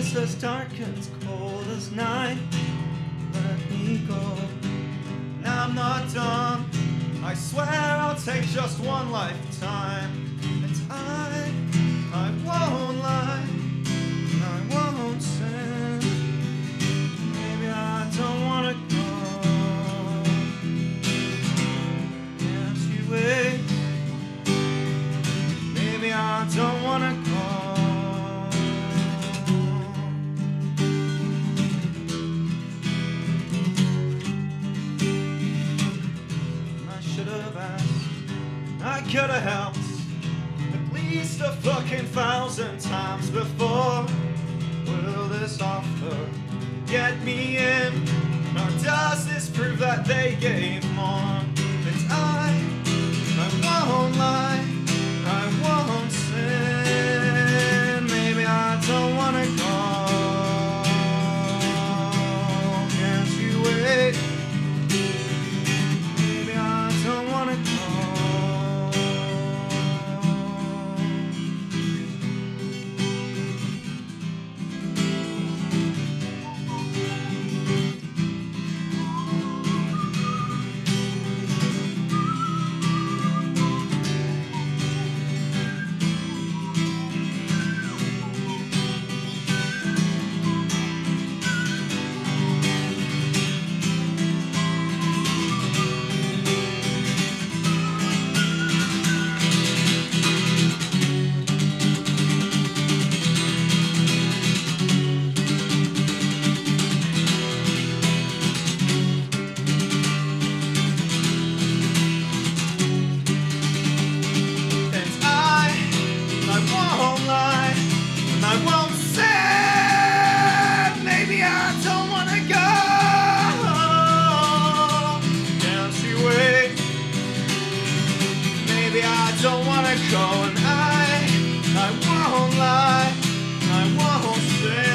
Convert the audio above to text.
is as dark and as cold as night. Let me go. Now I'm not done. I swear I'll take just one lifetime. And I won't lie. I won't sin. Maybe I don't wanna go. Can't you wait? Maybe I don't wanna go. I could have helped at least 1,000 times before. Will this offer get me in? Or does this prove that they gave more? And I won't lie, I won't sin. Maybe I don't wanna go. Can't you wait? Maybe I don't wanna go. I won't say, maybe I don't wanna go. Can't you wait? Maybe I don't wanna go, and I won't lie, I won't say.